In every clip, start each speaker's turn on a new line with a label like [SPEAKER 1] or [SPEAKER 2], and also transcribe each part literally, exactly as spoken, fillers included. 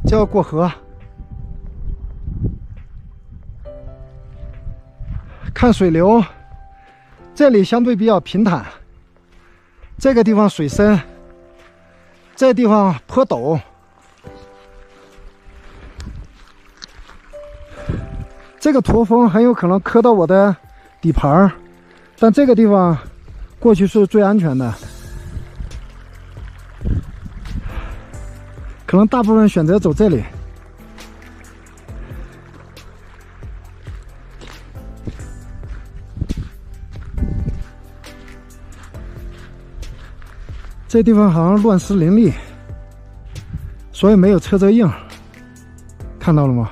[SPEAKER 1] 就要过河，看水流，这里相对比较平坦，这个地方水深，这个地方坡陡，这个驼峰很有可能磕到我的底盘，但这个地方过去是最安全的。 可能大部分人选择走这里。这地方好像乱石林立，所以没有车辙印，看到了吗？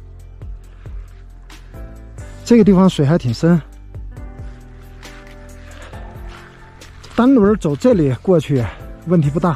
[SPEAKER 1] 这个地方水还挺深，单轮走这里过去问题不大。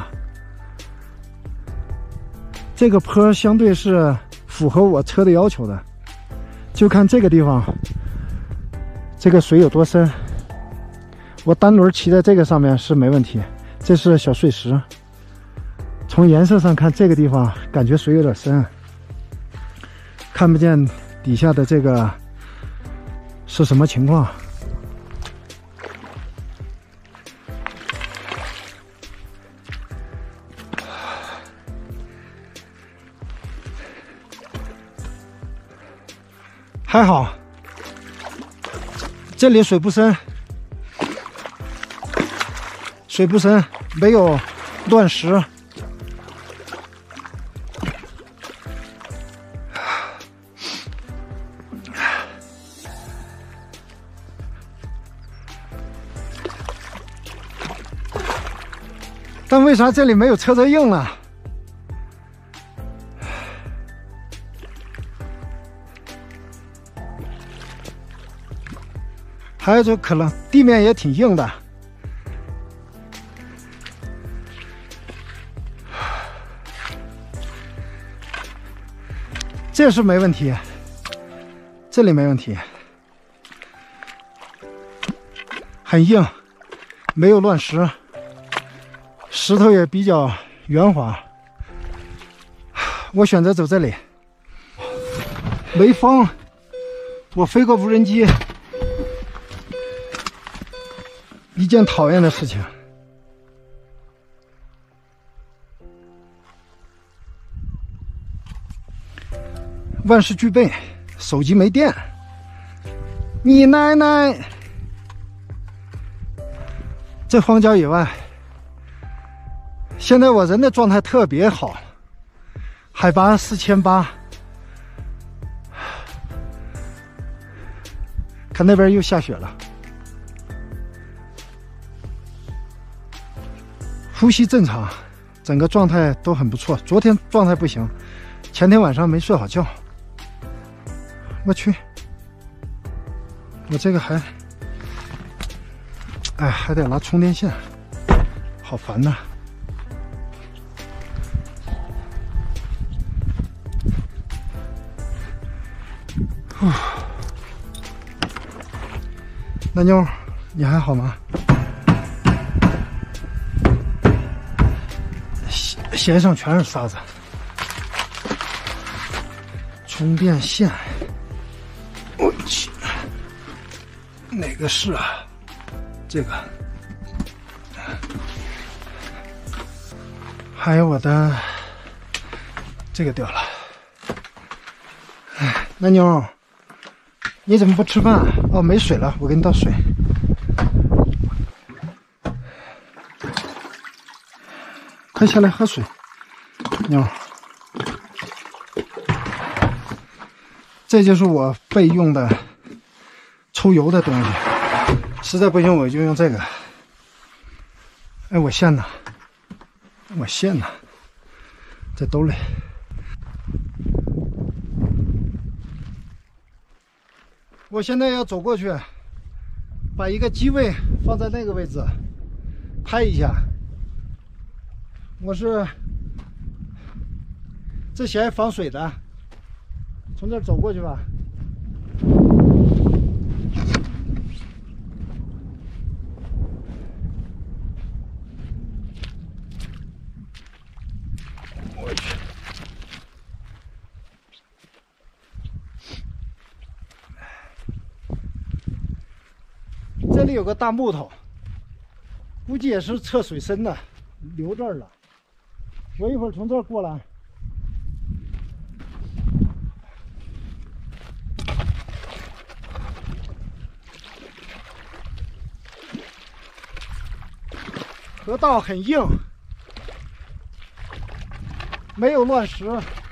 [SPEAKER 1] 这个坡相对是符合我车的要求的，就看这个地方，这个水有多深。我单轮骑在这个上面是没问题，这是小碎石。从颜色上看，这个地方感觉水有点深，看不见底下的这个是什么情况。 还好，这里水不深，水不深，没有乱石。但为啥这里没有车辙印呢？ 还有一种可能，地面也挺硬的。这是没问题，这里没问题，很硬，没有乱石，石头也比较圆滑。我选择走这里，没风，我飞过无人机。 一件讨厌的事情。万事俱备，手机没电。你奶奶！这荒郊野外，现在我人的状态特别好，海拔四千八。看那边又下雪了。 呼吸正常，整个状态都很不错。昨天状态不行，前天晚上没睡好觉。我去，我这个还，哎，还得拿充电线，好烦呐！那妞，你还好吗？ 鞋上全是沙子，充电线，我去，哪个是啊？这个，还有我的这个掉了。哎，那妞，你怎么不吃饭？哦，没水了，我给你倒水。快下来喝水，妞。这就是我备用的抽油的东西，实在不行我就用这个。哎，我线呢？我线呢？在兜里。我现在要走过去，把一个机位放在那个位置，拍一下。我是这鞋防水的，从这儿走过去吧。我去， 里有个大木头，估计也是测水深的，留这儿了。我一会儿从这儿过来。河道很硬，没有乱石。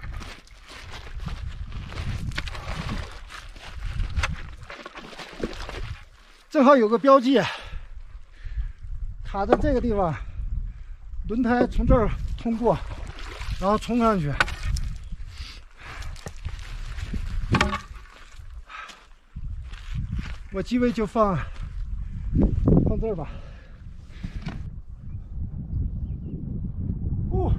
[SPEAKER 1] 正好有个标记，卡在这个地方，轮胎从这儿通过，然后冲上去。我机位就放放这儿吧。哦。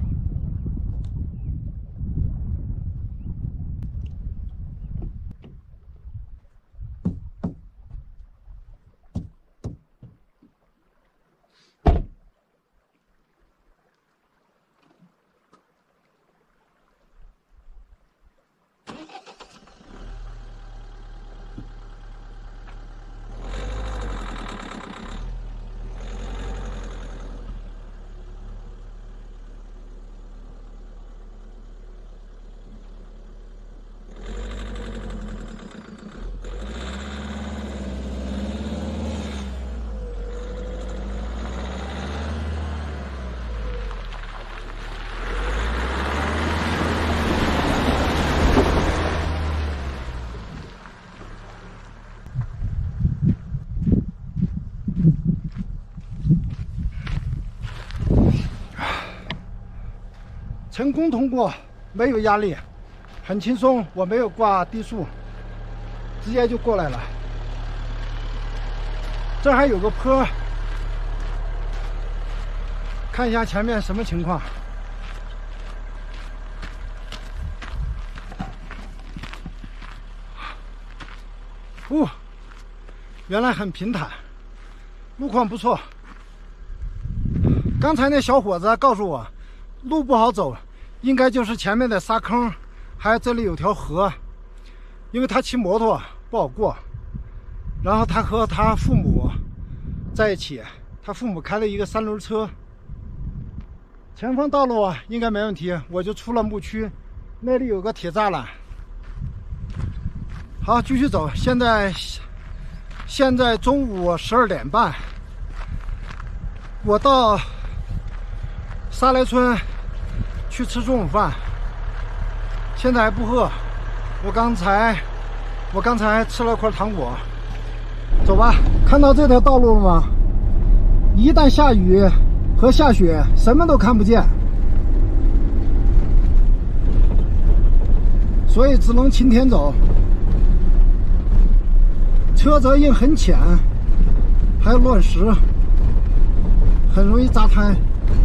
[SPEAKER 1] 成功通过，没有压力，很轻松。我没有挂低速，直接就过来了。这还有个坡，看一下前面什么情况。哦，原来很平坦，路况不错。刚才那小伙子告诉我，路不好走。应该就是前面的沙坑，还有这里有条河，因为他骑摩托不好过。然后他和他父母在一起，他父母开了一个三轮车。前方道路啊应该没问题，我就出了牧区，那里有个铁栅栏。好，继续走。现在现在中午十二点半，我到沙来村去吃中午饭，现在还不饿。我刚才我刚才吃了块糖果。走吧，看到这条道路了吗？一旦下雨和下雪，什么都看不见，所以只能晴天走。车辙印很浅，还有乱石，很容易扎胎。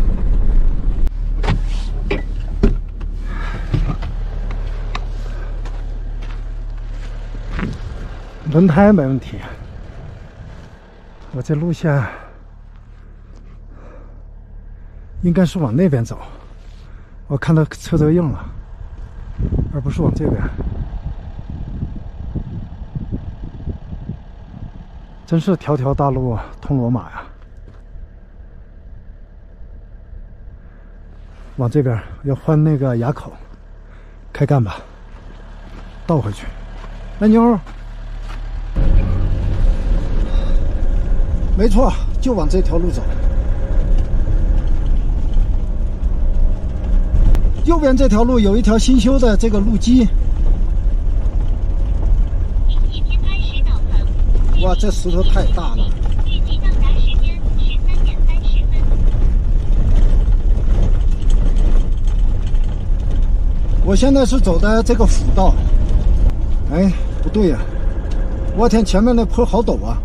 [SPEAKER 1] 轮胎没问题，我这路线应该是往那边走，我看到车辙印了，而不是往这边。真是条条大路通罗马呀！往这边要换那个垭口，开干吧，倒回去。那妞。没错，就往这条路走。右边这条路有一条新修的这个路基。哇，这石头太大了。预计到达时间十三点三十分。我现在是走的这个辅道。哎，不对呀、啊！我天，前面那坡好陡啊！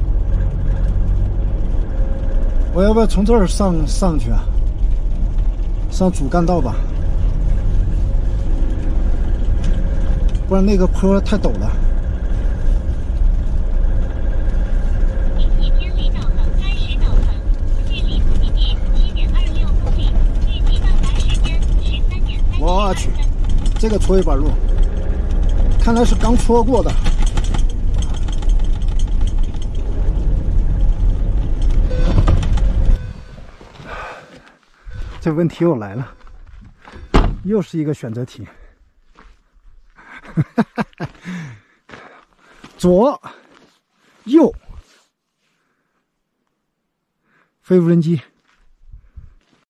[SPEAKER 1] 我要不要从这儿上上去啊？上主干道吧，不然那个坡太陡了。请以偏离导航开始导航，距离目的地七点二六公里，预计到达时间十三点三十分。我去，这个搓衣板路，看来是刚搓过的。 这问题又来了，又是一个选择题。左、右，非无人机